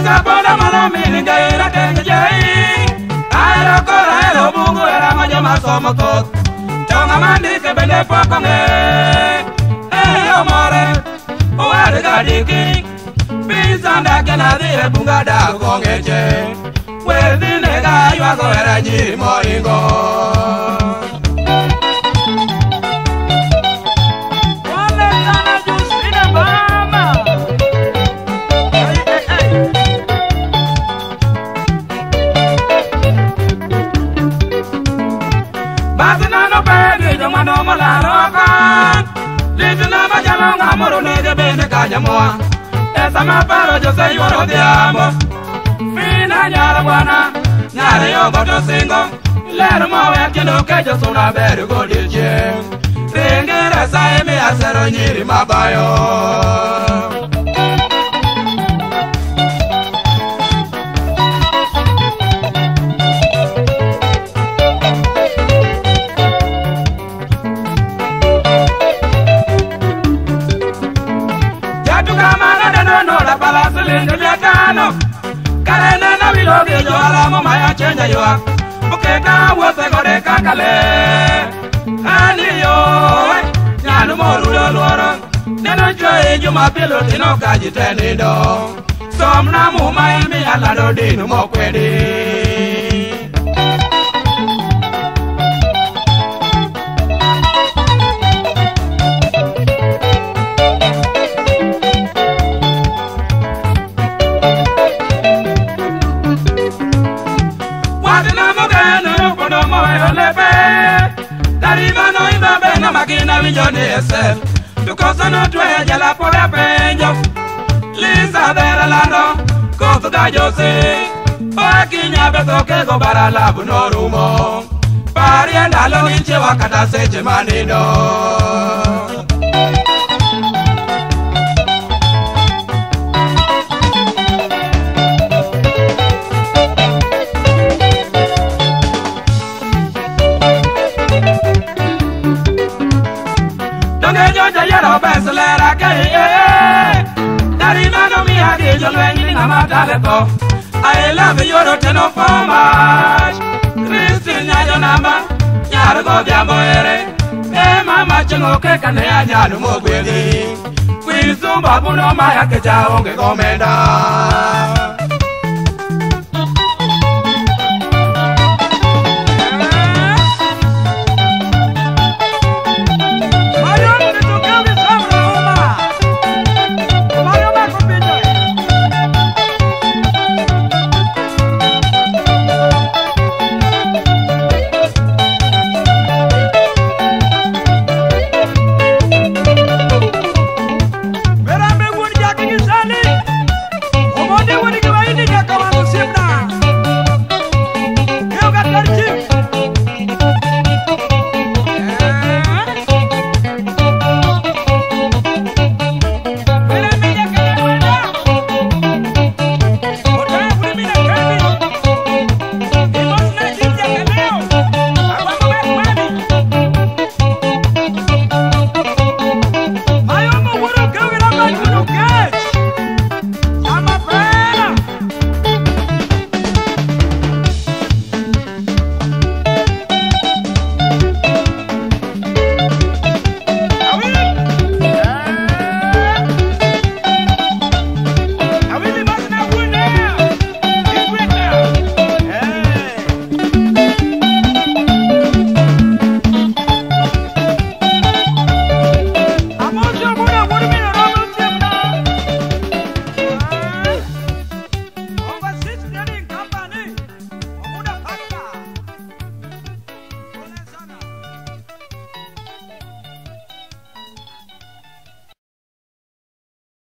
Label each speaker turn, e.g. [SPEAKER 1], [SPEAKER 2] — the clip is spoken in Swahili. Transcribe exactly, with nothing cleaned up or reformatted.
[SPEAKER 1] Pesa poda mala mininga ira tenga jai. Aero kora ero bungu era majo masomo tot. Tonga mandi ke bende pokonge. Eh omore, oare gadiki. Pisanda kena dire bunga da kongeche. Wedi nega yuago era nyiri moingo. No malarokan Livina majalonga moro nege bene kajamoa Esa maparo jose yuoro diamo Fina nyara wana Nyare yogo to singo Lero mowe kendo kejo suna beru godilje Ringere saimi asero nyiri mabayo Karena na biloge jo alamo maya chenja yo Bukeka wose gore kakale Ani yo Nyanu moru yo luoro Neno joe juma pilo tino kaji tenido Somna muma ilmi alado dinu mokwedi Magina vinyoni esel Tukosa no tuwe jala pora penjo Lisa dera lando Kosu da jose Oa kinya beso kego bara labu no rumo Pari andalo inche wakata seche manido Yero beselera kei eh Dari mano mi hadi jo lwengi nga matale ko I love you ro teno for much Christine nyayo namba Nyaro go biambo ere Eh mama chengo ke kane ya nyalu mo gweli Queen sumba buno maya ke cha onge komenda